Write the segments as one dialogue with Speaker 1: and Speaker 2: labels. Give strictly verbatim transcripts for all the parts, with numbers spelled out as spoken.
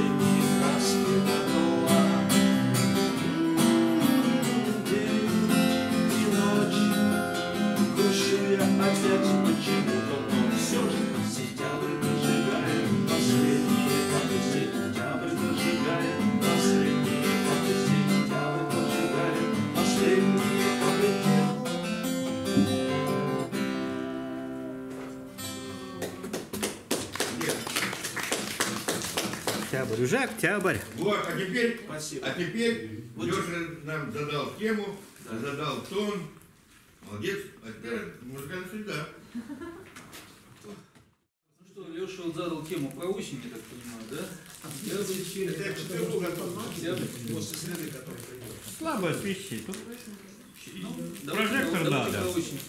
Speaker 1: последние краски готова. День и ночь, грущу я опять почему-то, но все же сентябрь дожигает последние годы, сентябрь дожигает последние годы, сентябрь дожигает последние годы.
Speaker 2: Октябрь, уже октябрь.
Speaker 3: Вот, а теперь,
Speaker 1: Спасибо.
Speaker 3: а теперь Леша нам задал тему, да. задал тон. Молодец, а теперь музыкальная среда.
Speaker 4: Ну что, Леша вот задал тему про осень, я так понимаю, да? Я разрешил.
Speaker 5: Это я к четырем готов. После среды, который придет.
Speaker 2: Слабо освещи. Тут
Speaker 4: Ну,
Speaker 2: прожектор
Speaker 4: давайте,
Speaker 2: надо.
Speaker 4: давайте про осень.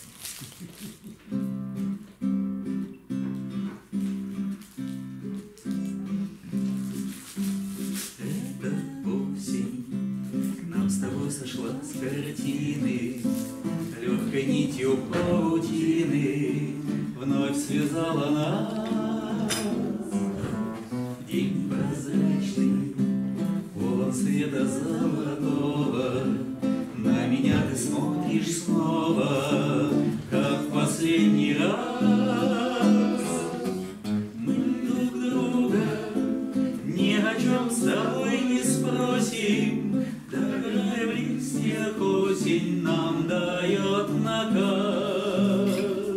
Speaker 6: Это осень к нам с тобой сошла с картины, легкой нитью паутины вновь связала нас. День прозрачный, полон света золотого, на меня ты смотришь снова, как в последний раз. Мы друг друга ни о чем с тобой не спросим, дорогая, в листьях осень нам дает наказ.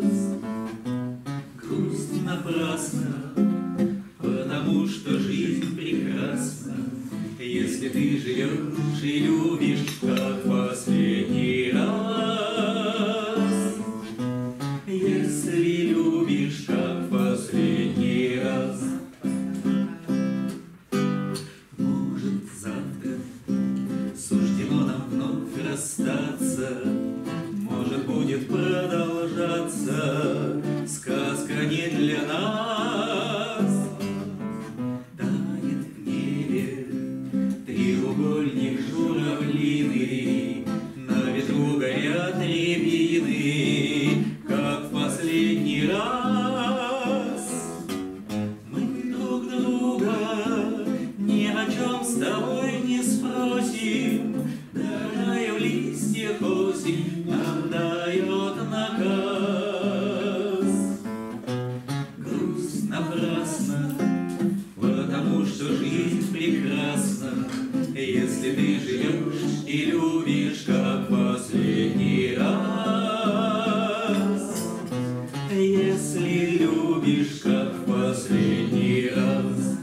Speaker 6: Грусть напрасна, потому что жизнь прекрасна, если ты живешь и любишь, как последний раз. Если любишь, как последний раз. Может, завтра суждено нам вновь расстаться, может, будет продолжаться сказка не для нас. Тает в небе треугольник журавлиный, на ветру горят рябины, как в последний раз. Мы друг друга ни о чем с тобой не спросим, дорогая, в листьях осень нам дает наказ. Грусть напрасна, потому что жизнь прекрасна, если ты живешь и любишь, как последний раз. Если любишь, как последний раз.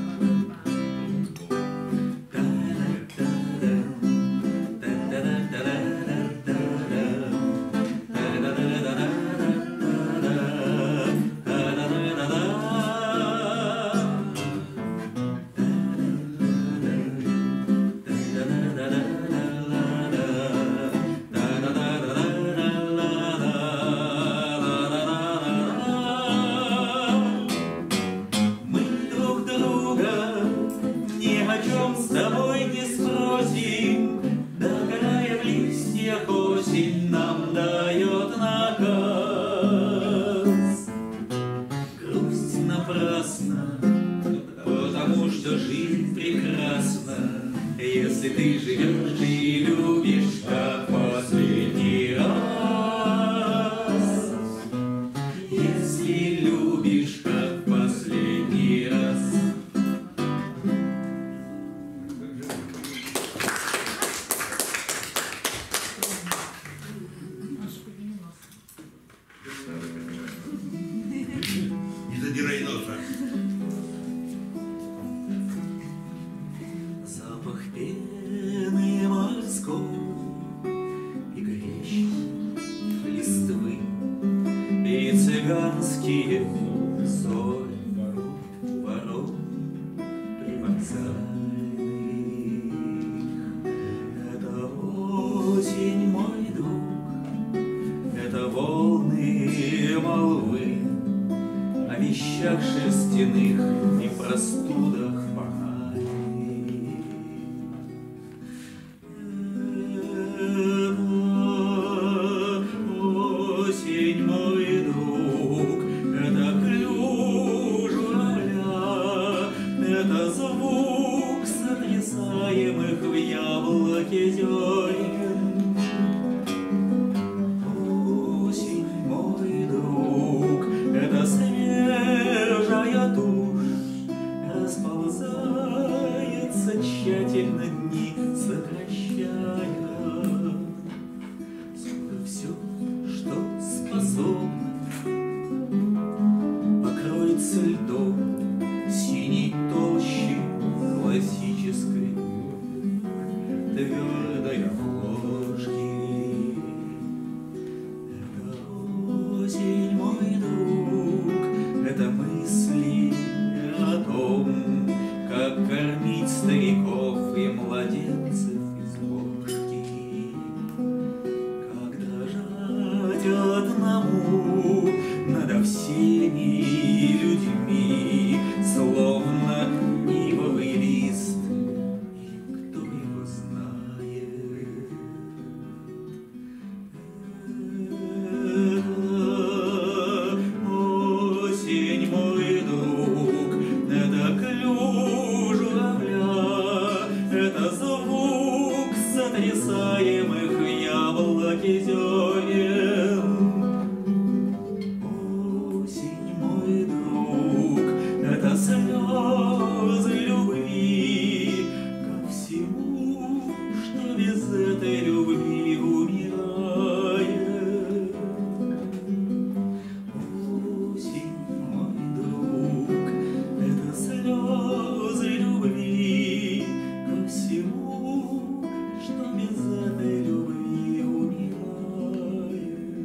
Speaker 6: Мы друг друга ни о чем с тобой не спросим, дорогая, в листьях осень нам дает наказ. Грусть напрасна, потому что жизнь прекрасна, если ты живешь и любишь, как последний раз. Если любишь, как последний раз.
Speaker 3: Не задирай носа.
Speaker 6: Запах пены морской и горящей листвы, и цыганские соль ворот привокзальных. Это осень, мой друг, это волны молвы о вещах шерстяных и простудах пахальных. Осень, мой друг, это клюв журавля, это способна покроется льдом синей толщи классической твердой обложки. Это осень, мой друг, это мысли о том, как кормить стариков и младенцев из ложки, как дрожать одному надо всеми людьми, словно ивовый лист, или кто его знает. Это осень, мой друг, это клюв журавля, это звук сотрясаемых яблоки зерен. Осень, мой друг, это слезы любви ко всему, что без этой любви умирает. Осень, мой друг, это слезы любви ко всему, что без этой любви умирает.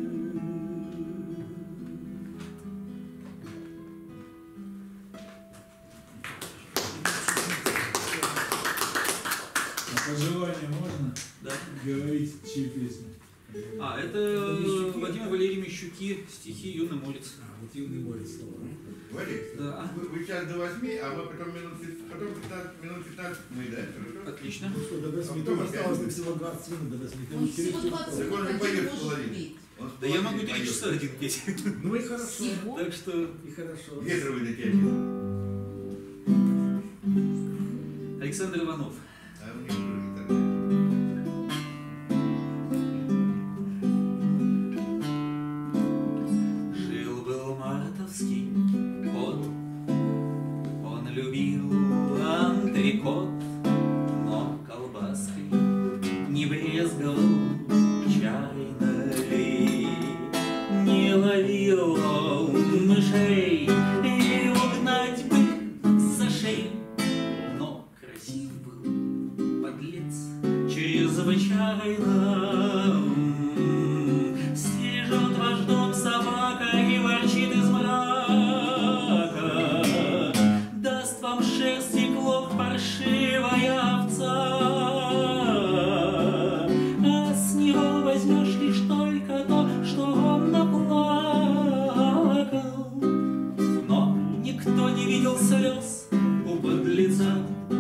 Speaker 5: А пожелания можно
Speaker 4: Да.
Speaker 5: говорить, чьи песни?
Speaker 4: А, это Владимир Валерьевич Щуки, стихи «Юный морец».
Speaker 5: А, вот юный морец слова.
Speaker 3: Валерий,
Speaker 4: Да.
Speaker 3: вы, вы сейчас до восьми, а мы потом минут, пят- потом пятнадцать, минут пятнадцать мы, да? Хорошо?
Speaker 4: Отлично.
Speaker 5: Ну что, до восьми.
Speaker 3: А
Speaker 5: Тут
Speaker 3: потом
Speaker 5: осталось
Speaker 3: опять.
Speaker 5: всего двадцать минут до восьми.
Speaker 7: Он всего двадцать
Speaker 3: Так он же
Speaker 7: минут
Speaker 3: поет
Speaker 7: один
Speaker 3: в
Speaker 7: может
Speaker 3: половине.
Speaker 7: петь.
Speaker 3: Он в
Speaker 4: Да я
Speaker 3: половине
Speaker 4: могу три
Speaker 3: поет.
Speaker 4: часа один петь.
Speaker 5: Ну и хорошо.
Speaker 7: Всего?
Speaker 4: Так что
Speaker 5: И хорошо.
Speaker 3: Ветровый дотянет.
Speaker 4: Александр Иванов.
Speaker 3: А у него тоже так.
Speaker 6: Жил-был мартовский кот, он любил антрикот, но колбаской не брезговал чайной, не ловил он мышей и угнать бы за шею, но красив был подлец чрезвычайно. Стережет ваш дом собака и ворчит из мрака, даст вам шерсть и клок паршивая овца, а с него возьмешь лишь только то, что он наплакал. Но никто не видел слез у подлеца.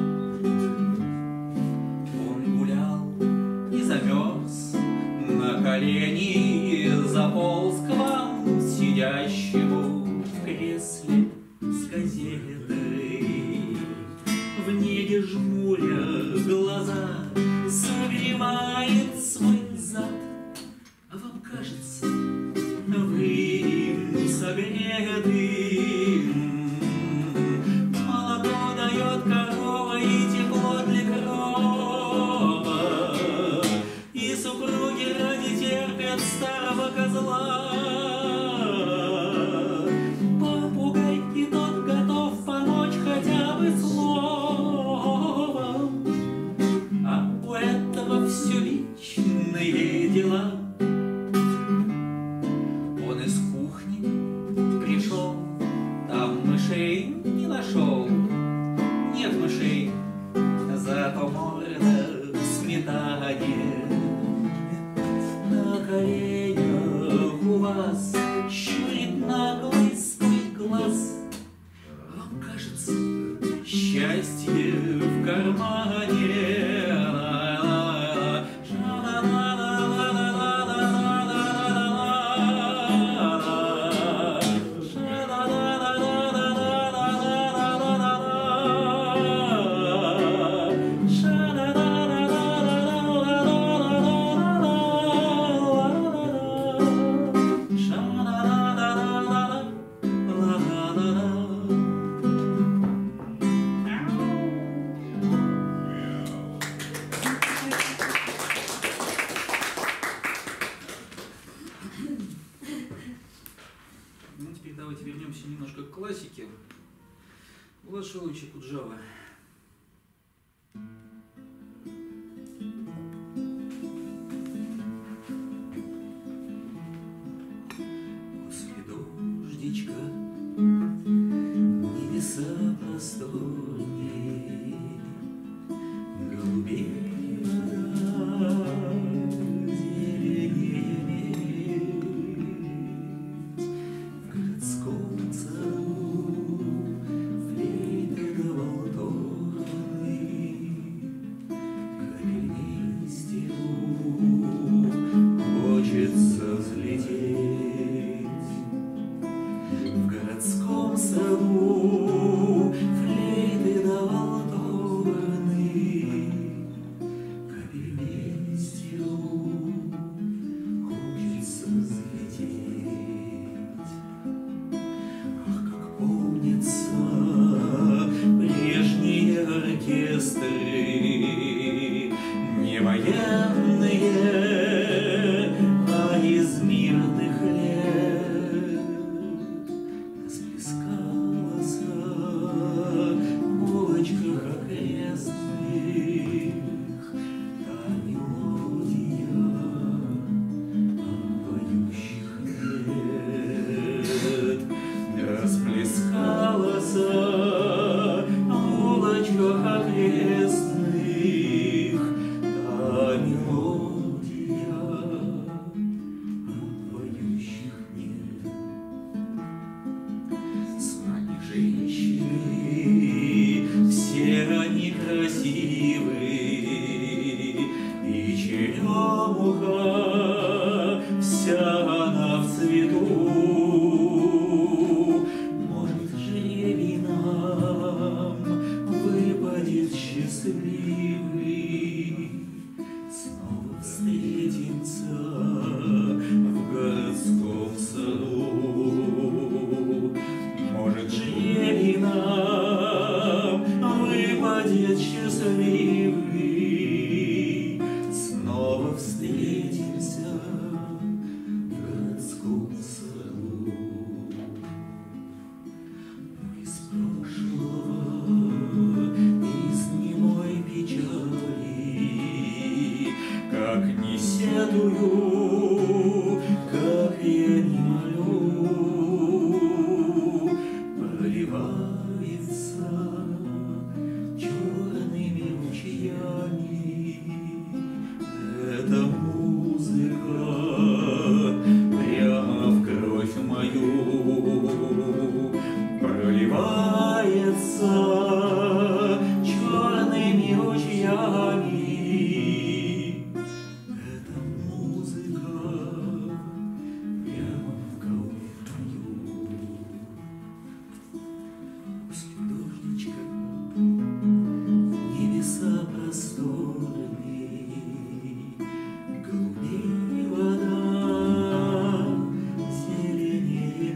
Speaker 6: Он гулял и замерз, на колени заполз к вам, сидящему в кресле с газетой. В неге жмуря глаза согревает свой зад, а вам кажется, вы им согреты. Молоко дает корова и тепло для крова, и супруги ради терпят старого козла. Попугай и тот готов помочь хотя бы словом, а у этого все личные дела. Он из кухни пришел, там мышей не нашел. Нет мышей, зато морда в сметане. На коленях у вас щурит наглый свой глаз. Вам кажется, счастье в кармане. Sha
Speaker 4: классики Влад Шаловича Куджавы.
Speaker 6: После дождичка небеса просторней, голубей вода, зеленее медь. В городском саду флейты да валторны, капель листьев хочется взлететь. В городском саду флейты да валторны, капель листьев хочется взлететь. Ах, как помнится прежние оркестры, не военные, а из мирных лет. Расплескалась в улочках окрестных та мелодия поющих лет. Расплескалась в улочках окрестных та мелодия поющих нет. С нами женщины, все они красивы, и черемуха вся она в цвету. Может, жребий нам выпадет счастливый, снова встретимся в городском саду. Может, жребий нам выпадет счастливый, снова встретимся в городском саду. Но из прошлого, из немой печали, как не сетую, как я не молю, проливается черными ручьями эта музыка прямо в кровь мою. Проливается черными ручьями эта музыка прямо в кровь мою. После дождичка небеса просторные, голубей вода, зеленее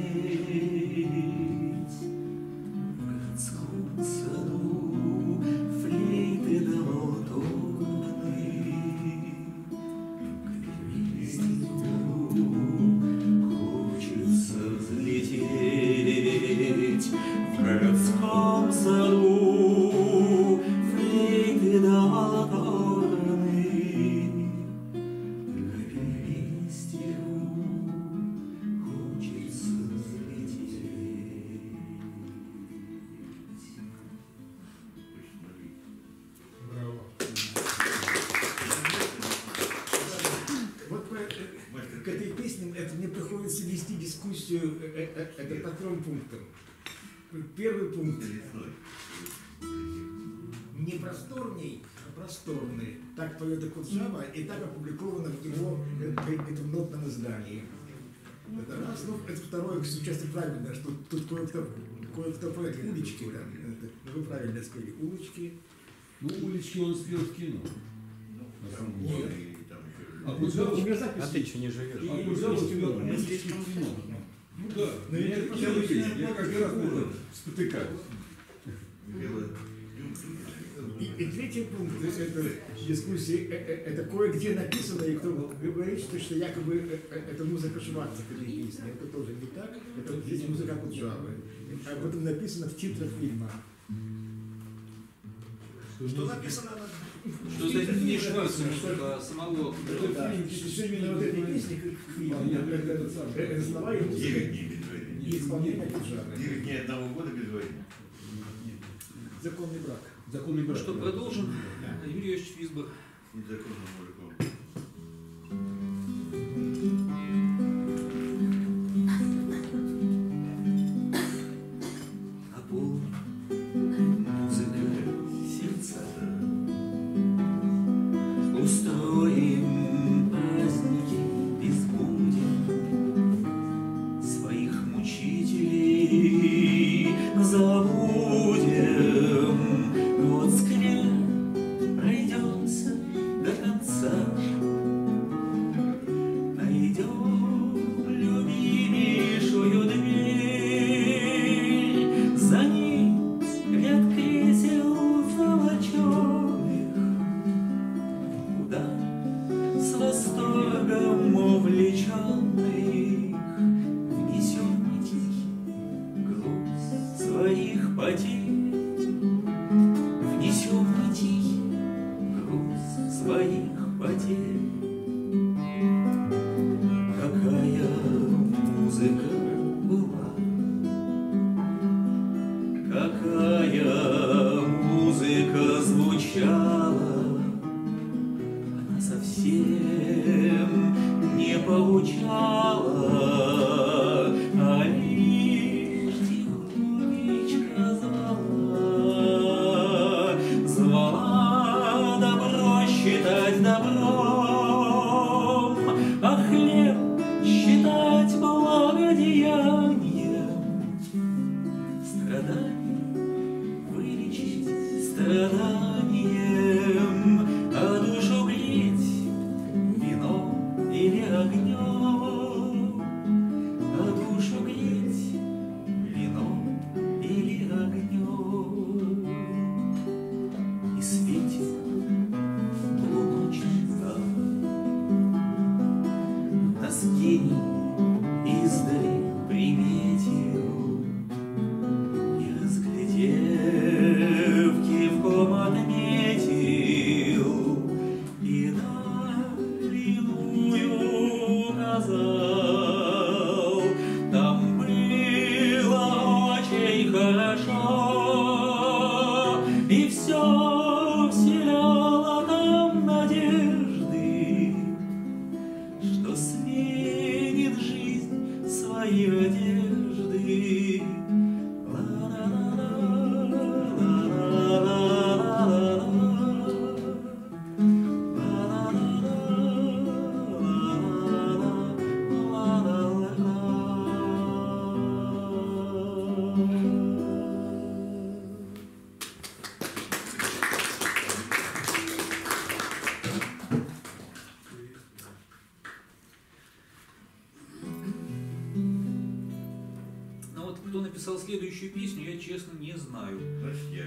Speaker 6: медь. В городском саду флейты да валторны, капель листьев хочется взлететь. В городском саду флейты да валторны, капель листьев хочется взлететь.
Speaker 5: Браво. Вот по- к этой песне это мне приходится вести дискуссию, э, э, это по трем пунктам. Первый пункт. Не просторней, а просторный. Так поет Куджава, и так опубликовано в его э, э, этом нотном издании. Это раз. Ну, это второе, кстати, правильно, что тут кое-кто кое-кто поет улички, там, это, ну, вы правильно сказали, улочки.
Speaker 7: Ну, улички он спел в кино.
Speaker 5: Нет.
Speaker 7: А
Speaker 5: У
Speaker 7: Куджава
Speaker 5: меня запись.
Speaker 2: А ты что, не живешь?
Speaker 7: а Куджава спел улички в кино. Ну да,
Speaker 5: Но
Speaker 7: я,
Speaker 5: это
Speaker 7: я,
Speaker 5: просто
Speaker 7: я,
Speaker 5: очень
Speaker 7: я каждый раз на это спотыкаюсь.
Speaker 5: И, и третий пункт, то есть это дискуссии, э, э, это кое-где написано, и кто говорит, пишется, что якобы э, э, это музыка Шварца к этой песне. Это тоже не так. Это здесь музыка Акуджавы. Об этом написано в титрах фильма.
Speaker 1: Что написано на...
Speaker 4: Что это не Шварца музыка, а самого.
Speaker 5: Да, что именно вот этой песни к фильму. Это слова и музыка.
Speaker 3: Девять дней без войны.
Speaker 5: И исполнение Акуджавы.
Speaker 3: Девять дней одного года без войны.
Speaker 5: Законный брак.
Speaker 7: Законный
Speaker 4: Ну
Speaker 7: брак.
Speaker 4: что, продолжим. Юрий Иосифович Висбор.
Speaker 3: Незаконным мужиком.
Speaker 6: А пол музыка сердца. Устроим праздники без будем своих мучителей забудем. Вот скреп пройдемся до конца. Найдем любимейшую дверь. За ней ряд кресел золоченых. Куда с восторгом увлеченных внесем тихий груз своих потерь. Внесем тихий груз своих потерь. Какая музыка была, какая музыка звучала, она совсем не поучала, а лишь тихонечко звала, звала добро считать добром, а хлеб считать благодеянием, страдания вылечить страданием, а душу греть вином или огнем, а душу греть вином или огнем. И светит полуночный зал, нас гений издали приметил, и разглядев кивком отметил, и долиную указал. Там было очень хорошо, и все вселяло там надежды, что сменит жизнь свои одежды.
Speaker 4: Ну вот кто написал следующую песню, я честно не знаю.
Speaker 3: Значит, я.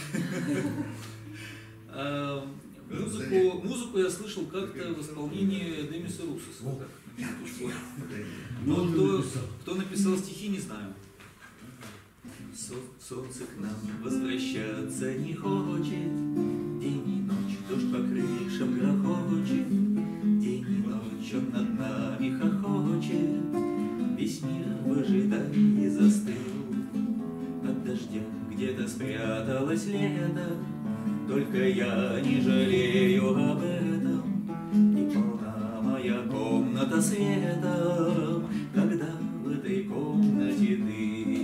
Speaker 4: А, Музыку, музыку я слышал как-то в исполнении Демиса Русоса. Так, на минуточку. Но
Speaker 7: Он
Speaker 4: кто,
Speaker 7: написал.
Speaker 4: кто написал стихи, не знаю.
Speaker 6: Сол- Солнце к нам возвращаться не хочет, день и ночь дождь по крышам грохочет, день и ночь он над нами хохочет, весь мир в ожидании застыл. Под дождем где-то спряталось лето, только я не жалею об этом, и полна моя комната светом, когда в этой комнате ты.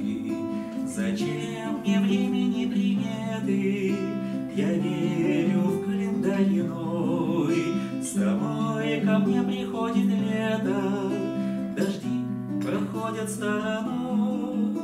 Speaker 6: Зачем мне времени приметы? Я верю в календарь иной. С тобой ко мне приходит лето, дожди проходят стороной.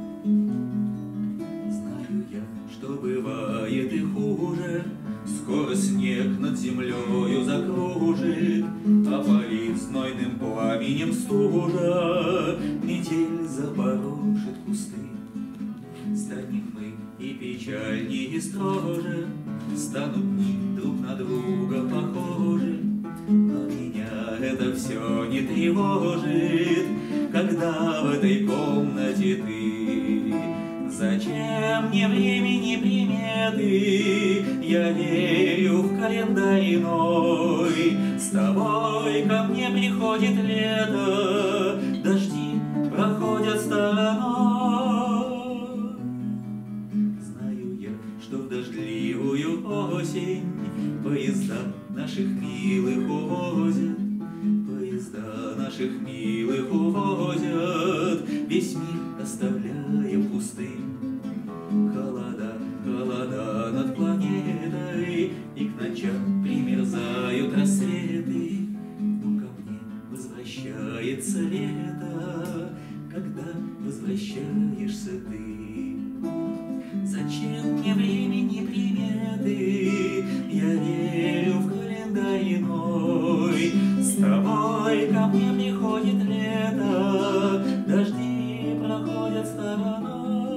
Speaker 6: Знаю я, что бывает и хуже, скоро снег над землею закружит, опалит знойным пламенем стужа, метель запорошит кусты. Станем мы и печальнее, и строже, станут дни друг на друга похожи, но меня это все не тревожит, когда в этой комнате ты. Зачем мне времени приметы? Я верю в календарь иной. С тобой ко мне приходит лето, дожди проходят стороной. Знаю я, что в дождливую осень поезда наших милых увозят, поезда наших милых увозят, весь мир оставляя пустым. Холода, холода над планетой, и к ночам примерзают рассветы. Но ко мне возвращается лето, когда возвращаешься ты. Зачем мне времени приметы? Я верю в календарь иной. С тобой ко мне приходит лето, дожди проходят стороной.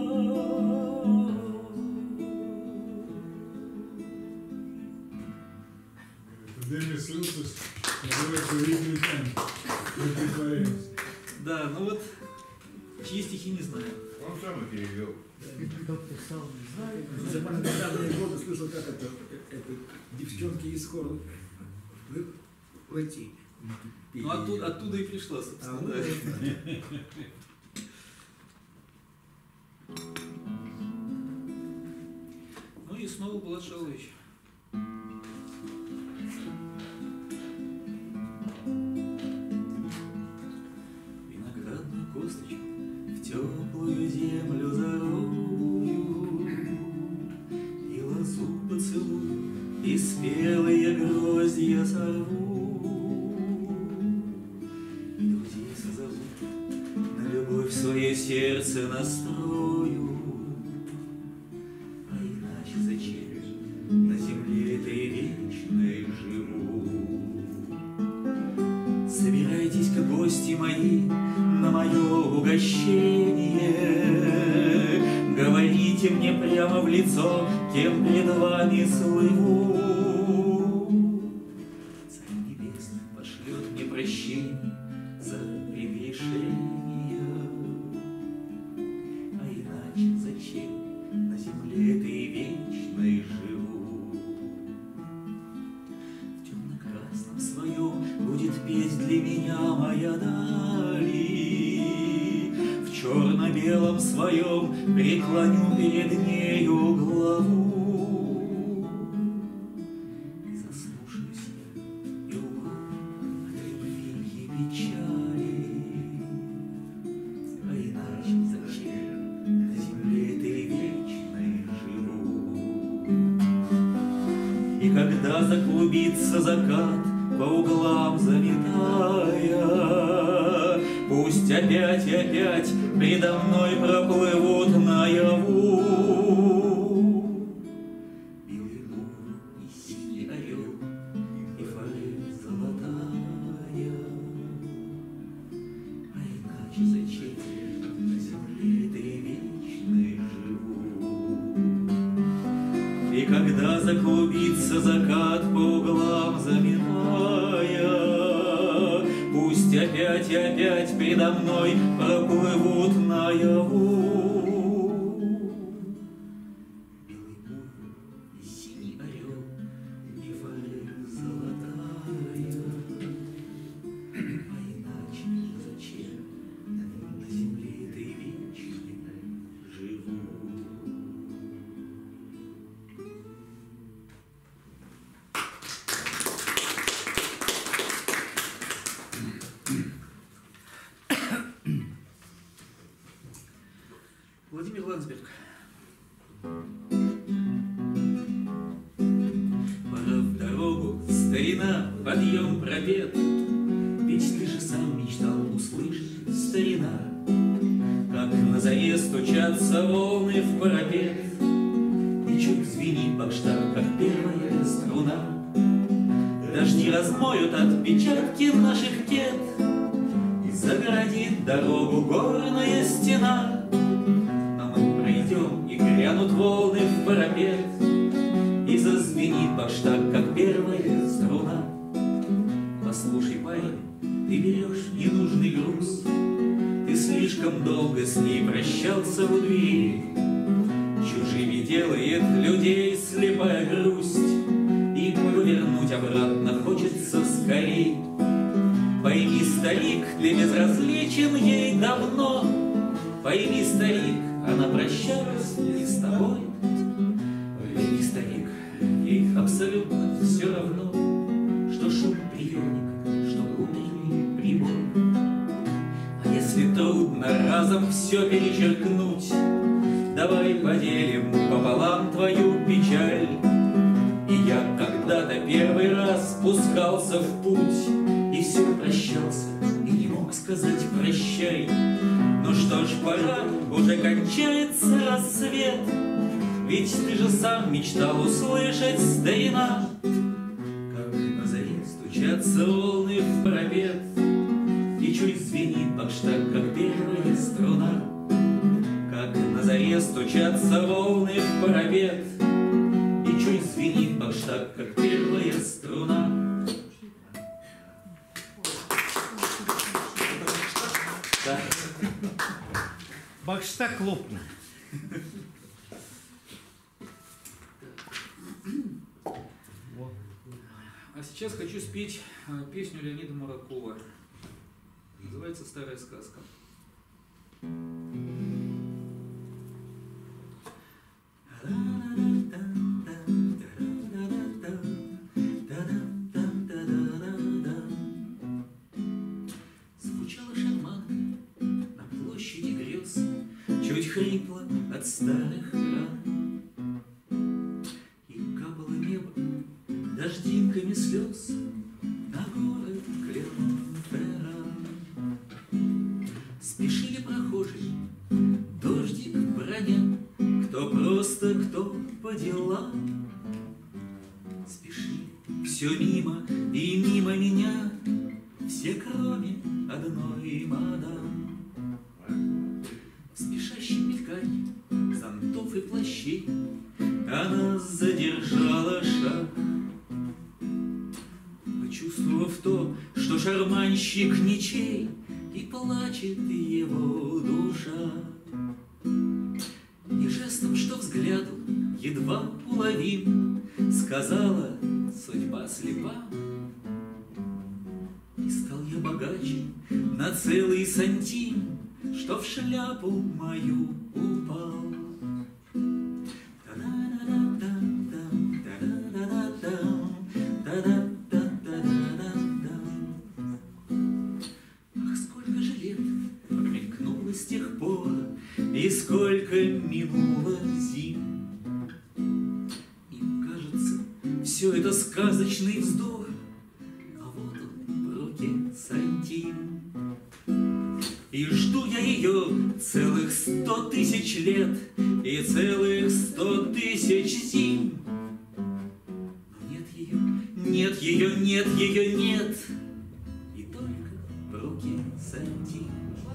Speaker 8: Демис Русос называется «Видный тайм». Мы притворяемся.
Speaker 4: Да, ну вот, чьи стихи не знаю.
Speaker 3: Он сам и перевел.
Speaker 5: За парламентарные годы слышал, как это, это девчонки из хора вы, войти.
Speaker 4: Ну оттуда, оттуда и пришла, собственно,
Speaker 5: А, ну,
Speaker 4: да. Ну и снова Булат Шалович.
Speaker 6: Виноградную косточку в теплую землю зарою, и лозу поцелую, и спелые гроздья сорву. И друзей созову, на любовь свое сердце настрою. А иначе зачем на земле этой вечной живу? Собирайтесь-ка, гости мои, на мое угощение. Говорите мне прямо в лицо, кем пред вами слыву. Царь небесный пошлет мне прощение за прегрешение. А иначе зачем на земле этой вечной живу? В темно-красном своем будет петь для меня моя дали, в черно-белом своем преклоню перед нею главу. И заслушаюсь я, и умру от любви и печали. А иначе зачем на земле этой вечной живу? И когда заклубится закат, по углам заметая, пусть опять и опять предо мной проплывут наяву белый мур и синий орел, и форель золотая. А иначе зачем на земле этой вечной живу? И когда заклубится закат, по углам заметая, пусть опять и опять предо мной проплывут наяву белый мур и синий орел, и форель золотая. А иначе зачем на земле этой вечной живу?
Speaker 4: Владимир Ландсберг.
Speaker 6: Пора в дорогу, старина, подъем, пробег. Ведь ты же сам мечтал услышать, старина, как на заре стучатся волны в парапет. И чуть звенит бакштаг, как первая струна. Дожди размоют отпечатки наших тет, и загородит дорогу горная стена. Но мы пройдем, и грянут волны в парапет, и зазвенит бакштаг, как первая струна. Послушай, парень, ты берешь ненужный груз. Ты слишком долго с ней прощался у двери. Чужими делает людей слепая грусть, и повернуть обратно хочется скорей. Пойми, старик, ты безразличен ей давно. Пойми, старик, она прощалась не с тобой. Пойми, старик, ей абсолютно все равно, что шум приемника, что утренний прибор. А если трудно разом все перечеркнуть, давай поделим пополам твою печаль. И я когда-то первый раз спускался в путь, и все прощался, и не мог сказать прощай. Ну что ж, пора, уже кончается рассвет, ведь ты же сам мечтал услышать, старина, как на заре стучатся волны в парапет, и чуть звенит бакштаг, как первая струна. Как на заре стучатся волны в парапет, и чуть звенит бакштаг, как первая струна. Да.
Speaker 2: Бакштаг лопнул.
Speaker 4: А сейчас хочу спеть песню Леонида Муракова. Называется «Старая сказка».
Speaker 6: Звучала шарманка на площади грез, чуть хрипло от старых ран, и капало небо дождинками слез на город Клермон-Ферран. Спешили прохожие, дождик броня, кто просто, кто по делам. Спешили все мимо и мимо меня, все кроме одной мадам. В спешащем мелькании зонтов и плащей она задержала шаг, почувствовав то, что шарманщик ничей, и плачет его душа. И жестом, что взгляду едва уловим, сказала: судьба слепа. И стал я богаче на целый сантим, что в шляпу мою упал. Ах, сколько же лет промелькнуло с тех пор, и сколько минуло зим. Им кажется, все это сказочный вздор, а вот он в руке сантим. И жду я ее целых сто тысяч лет и целых сто тысяч зим. Но нет ее, нет ее, нет ее, нет, и только в руке сантим.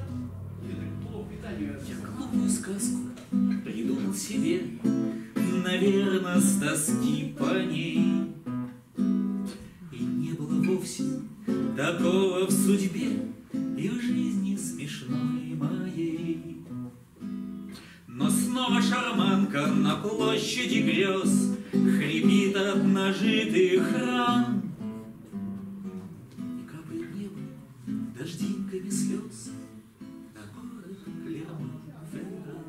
Speaker 6: Я глупую сказку придумал себе, наверно, с тоски по ней. И не было вовсе такого в судьбе и в жизни смешной моей. Но снова шарманка на площади грез хрипит от нажитых ран, и капает небо дождинками слез на город Клермон-Ферран.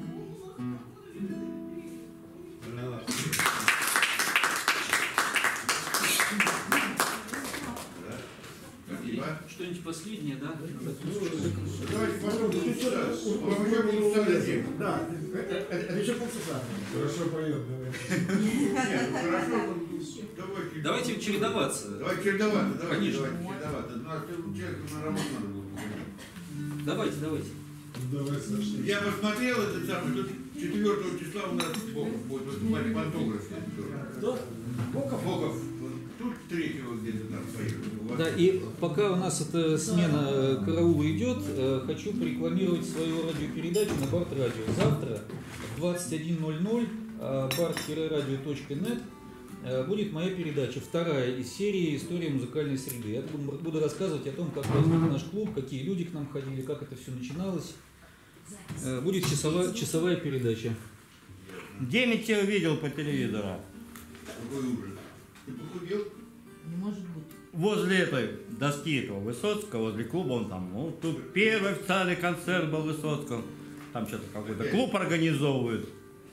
Speaker 4: Что-нибудь последнее, да?
Speaker 3: Давайте попробуем сейчас. Он уже будет ставить.
Speaker 5: Да, это, это, это еще полчаса.
Speaker 8: Хорошо поет, давай.
Speaker 3: Нет, ну хорошо. Давайте.
Speaker 4: Давайте чередоваться.
Speaker 3: Давайте чередоваться. Давайте,
Speaker 4: Конечно.
Speaker 3: давайте чередоваться. У нас человек на работу надо будет.
Speaker 4: Давайте, давайте.
Speaker 8: Давай, Саша.
Speaker 3: Я посмотрел это самое, тут четвёртого числа у нас Боков будет выступать пантограф.
Speaker 5: Кто? Боков?
Speaker 3: Боков. Тут третьего где-то там поехал.
Speaker 4: Да, и пока у нас эта смена караула идет, хочу порекламировать свою радиопередачу на Барт Радио. Завтра в двадцать один ноль ноль барт радио точка нет э, будет моя передача, вторая из серии «История музыкальной среды». Я буду буду рассказывать о том, как возник наш клуб, какие люди к нам ходили, как это все начиналось. Э, Будет часовая, часовая передача.
Speaker 2: Где я тебя видел по телевизору?
Speaker 3: Какой ужас. Ты похудел?
Speaker 9: Не может быть.
Speaker 2: Возле этой доски этого Высоцкого, возле клуба, он там, ну, тут первый официальный концерт был Высоцкого. Там что-то какой-то клуб организовывают.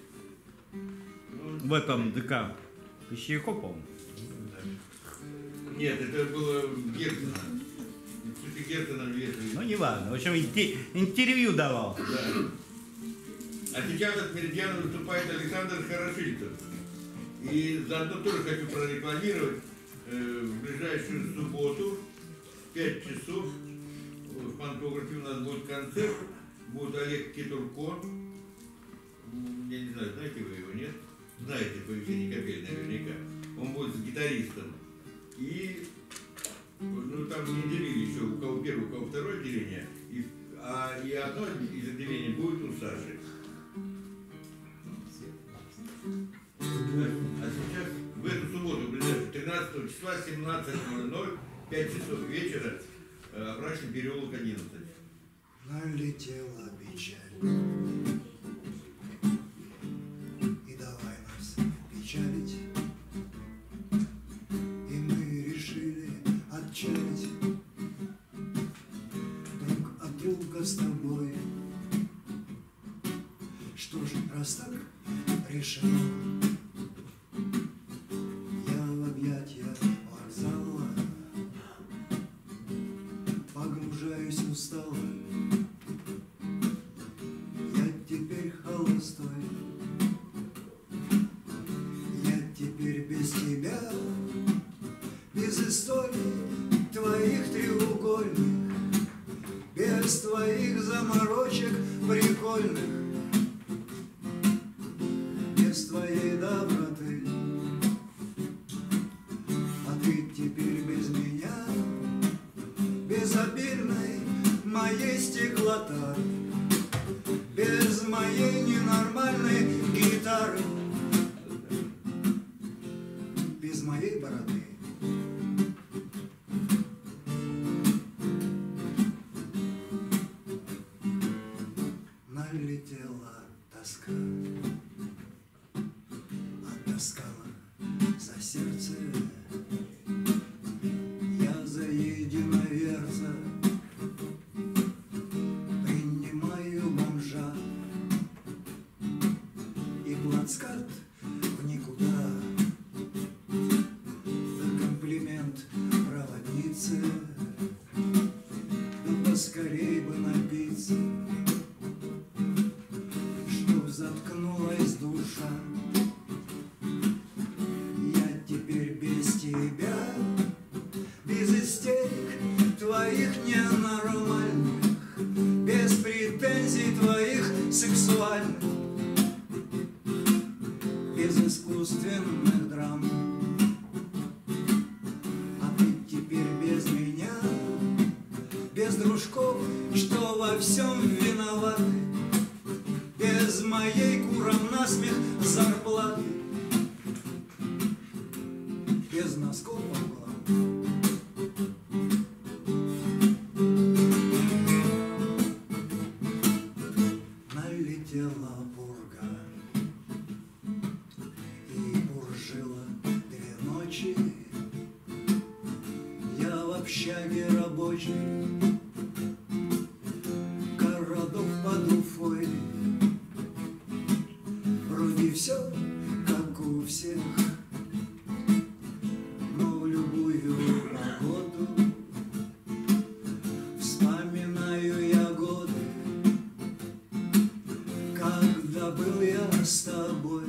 Speaker 2: В этом ДК. Пищевиков, по-моему.
Speaker 3: Нет, это было Герцена. Кстати, Герцена вешали.
Speaker 2: Ну, не важно. В общем, инте- интервью давал.
Speaker 3: Да. А сейчас от Меридиана выступает Александр Хорошильцев. И заодно тоже хочу прорекламировать. Э, в ближайшую субботу в пять часов в Пантографе у нас будет концерт. Будет Олег Кетурко. Я не знаю, знаете вы его, нет? Знаете по Евгении Капель наверняка. Он будет с гитаристом. И ну, там не делили еще, у кого первое, у кого второе отделение. И, а и одно из отделений будет у Саши. А сейчас, в эту субботу, тринадцатого числа, семнадцать ноль ноль, пять часов вечера, Апрачный переулок одиннадцать.
Speaker 10: Налетела печаль, и давай нас печалить, и мы решили отчалить друг от друга с тобой. Что ж, раз так решено, я в объятия вокзала погружаюсь устало. Я теперь холостой, я теперь без тебя, без историй твоих треугольных, без твоих заморочек прикольных, без твоей доброты. А ты теперь без меня, без обильной моей стеклотары, без моей ненормальной гитары, без моей бороды. Налетела тоска, оттаскала за сердце. Я за единоверца принимаю бомжа и плацкарт в никуда. Да комплимент проводнице, да поскорей бы напиться, чтоб заткнулась душа. Я теперь без тебя, без истерик твоих ненормальных, без претензий твоих сексуальных, без искусственных драм. А ты теперь без меня, без дружков, что во всем виноваты, без моей курам насмех зарплаты, без носков по углам. Налетела пурга и буржила две ночи. Я в общаге рабочий, городок под Уфой. Вроде все, как у всех, но в любую погоду вспоминаю я годы, когда был я с тобой.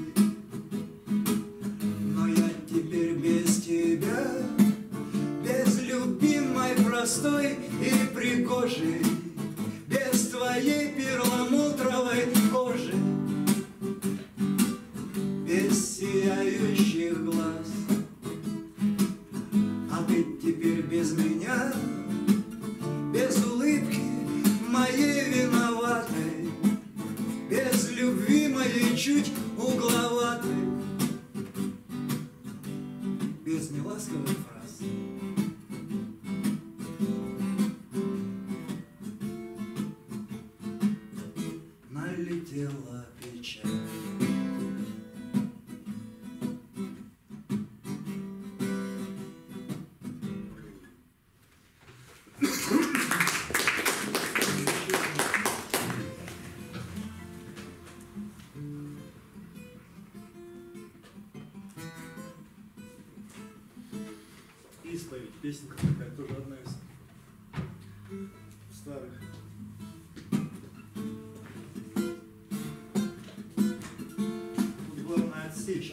Speaker 10: Но я теперь без тебя, без любимой, простой и пригожей, без твоей перламутровой кожи, без сияющих глаз. А ты теперь без меня, без улыбки моей виноватой, без любви моей чуть угловатой,
Speaker 9: старых. Тут главное отсечь.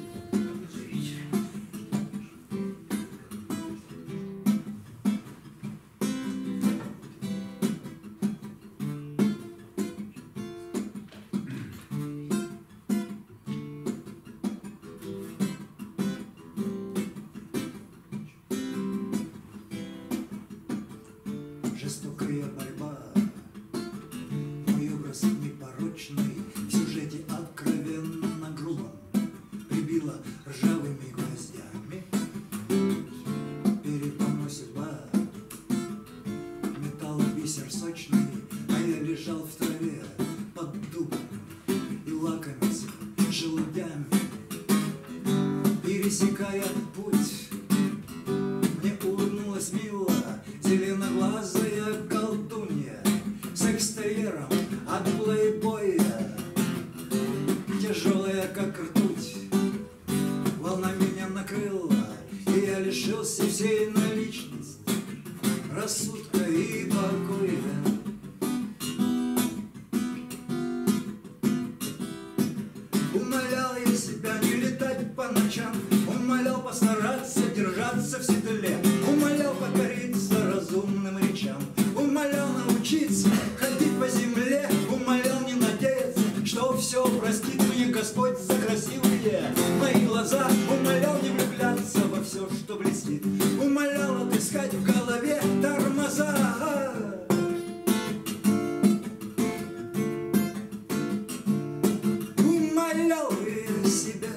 Speaker 10: Жестокая борьба, мой образ непорочный, в сюжете откровенно грубом прибила ржавыми гвоздями. Передо мной судьба, металл бисер сочный, а я лежал в траве под дубом и лакомился желудями. Пересекая путь, мне улыбнулась мило зеленоглазая колдунья с экстерьером от плейбоя, тяжелая как ртуть. Волна меня накрыла, и я лишился всей наличности, рассудка и покоя. Умолял я себя не летать по ночам, умолял постараться держаться в седле, умолял покориться разумным речам, умолял научиться ходить по земле, умолял не надеяться, что все простит мне Господь за красивые мои глаза, умолял не влюбляться во все, что блестит, умолял отыскать в голове тормоза. Умолял я себя.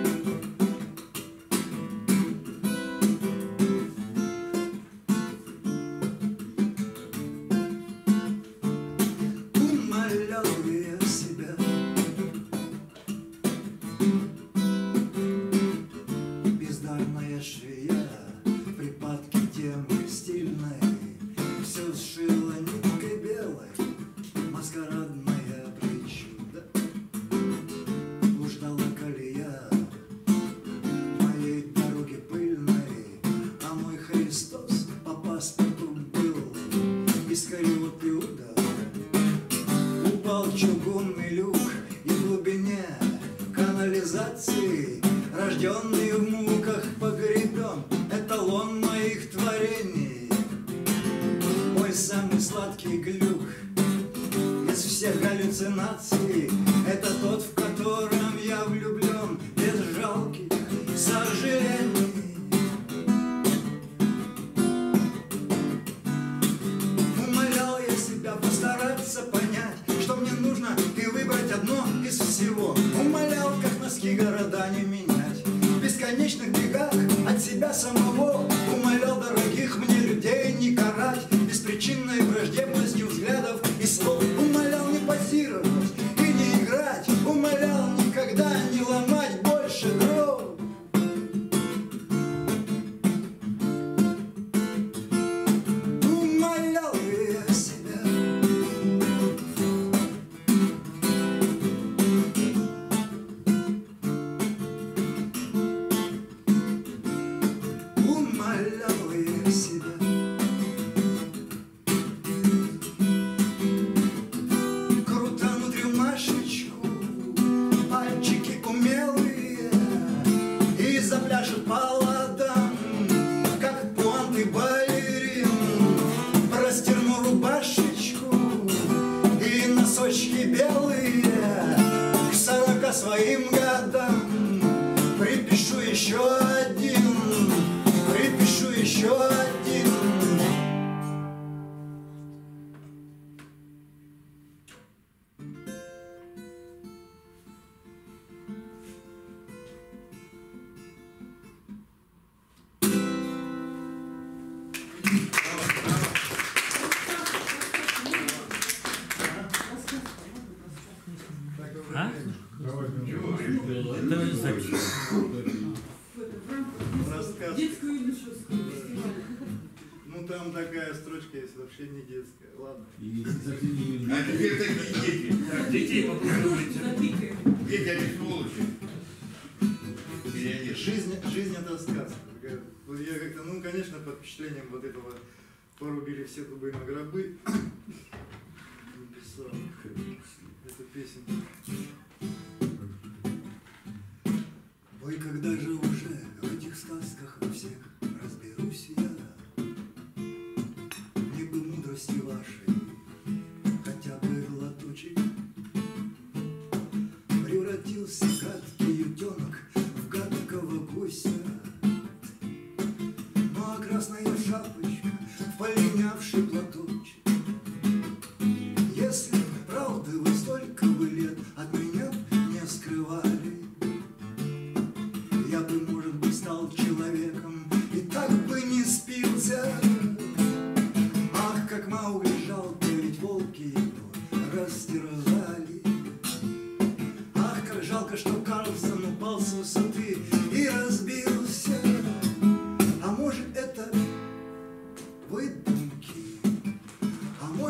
Speaker 10: Умолял я себя. Бездарная швея, припадки темы стильной, все сшила ниткой белой, маскарадная причуда. Блуждала колея моей дороги пыльной, а мой Христос по паспорту был Искариот Иуда. Упал чугунный люк, и в глубине канализации, рожденный в муках, погребен эталон моих творений. Мой самый сладкий глюк из всех галлюцинаций — это тот, в котором я влюблен без жалких сожалений. Умолял я себя постараться понять, что мне нужно, и выбрать одно из всего. Умолял, как носки города не менять, в бесконечных бегах от себя самого. Умолял дорогих мне людей не карать беспричинной враждебностью взглядов и слов. Умолял не позировать и не играть, умолял никогда не ломать больше дров. Умолял я себя. Умолял я себя. Крутану рюмашечку, пальчики умелые, и запляшут по ладам, как пуанты балерин. Растерну рубашечку и носочки белые, к сорока своим годам припишу еще один, припишу еще один.
Speaker 2: А?
Speaker 8: Давай,
Speaker 2: Это зачем?
Speaker 9: Рассказ.
Speaker 11: Детскую или шутскую?
Speaker 9: Ну там такая строчка есть, вообще не детская. Ладно.
Speaker 7: И совсем не
Speaker 3: А теперь такие дети.
Speaker 1: Так, детей попробуйте.
Speaker 11: Запикаем.
Speaker 3: Дети, они сволочи. Пионеры.
Speaker 9: Жизнь, жизнь это сказка. Вот я как-то, ну, конечно, под впечатлением вот этого порубили все дубы на гробы.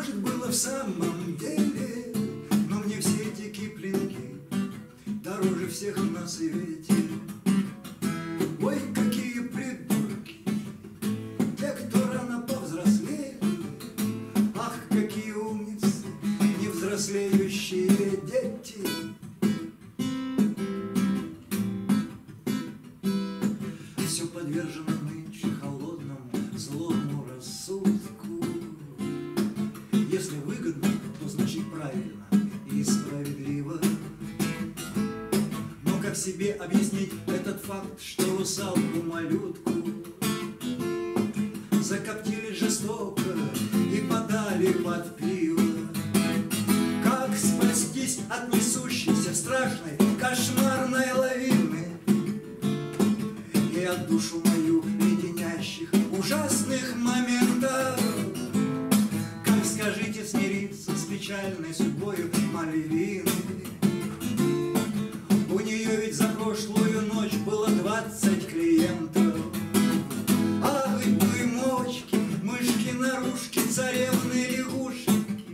Speaker 10: может, было в самом деле, но мне все эти киплинги дороже всех на свете. Ой, какие придурки, те, кто рано повзрослели, ах, какие умницы, невзрослеющие дети. Все подвержено нынче холодному злому рассудку. Если выгодно, то значит правильно и справедливо. Но как себе объяснить этот факт, что русалку-малютку закоптили жестоко и подали под пиво? Как спастись от несущейся страшной кошмарной лавины и от душу мою леденящих ужасных моментов? Как, скажите, смириться с печальной судьбою Мальвины? У нее ведь за прошлую ночь было двадцать клиентов. А вы, дюймовочки, мышки, нарушки, царевны, лягушки,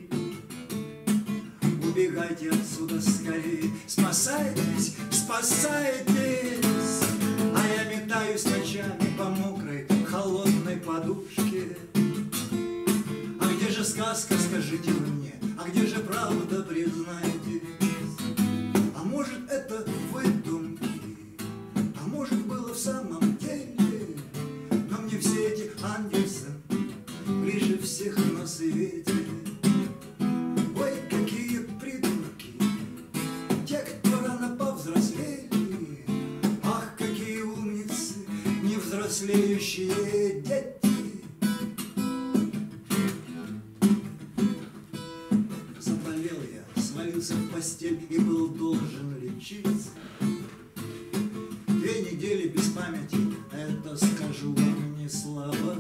Speaker 10: убегайте отсюда скорее, спасайтесь, спасайтесь. А я метаюсь ночами по мокрой, холодной подушке. А где же сказка, скажите вы мне, а где же правда, признайтесь? А может, это выдумки, а может, было в самом деле, но мне все эти Андерсон ближе всех на свете. Ой, какие придурки, те, кто рано повзрослели, ах, какие умницы, невзрослеющие дети. Заболел я, свалился в постель и был должен лечиться. Две недели без памяти, это, скажу вам, не слабо.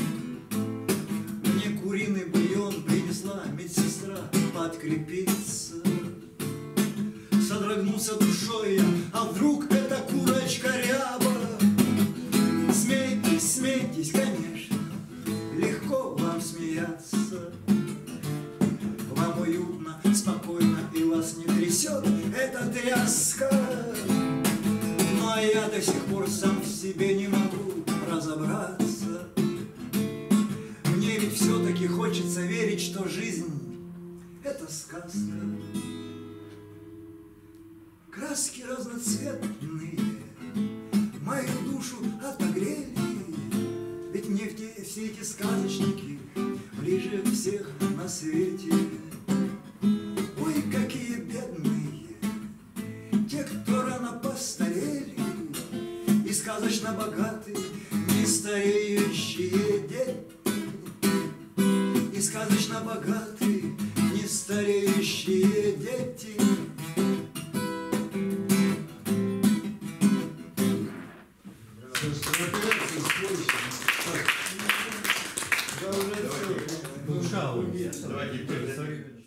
Speaker 10: Мне куриный бульон принесла медсестра подкрепиться. Содрогнулся душой я, а вдруг эта курочка ряба? Смейтесь, смейтесь, конечно, легко вам смеяться. Вам уютно, спокойно, и вас не трясет эта тряска. Ну а я до сих пор сам в себе не могу разобраться. Мне ведь все-таки хочется верить, что жизнь — это сказка. Краски разноцветные мою душу отогрели, ведь мне все эти сказочники ближе всех на свете. Ой, какие бедные те, кто рано постарели, и сказочно богатые, не стареющие дети. И сказочно богатые, не стареющие дети.
Speaker 2: Душа у меня.
Speaker 3: Давайте теперь.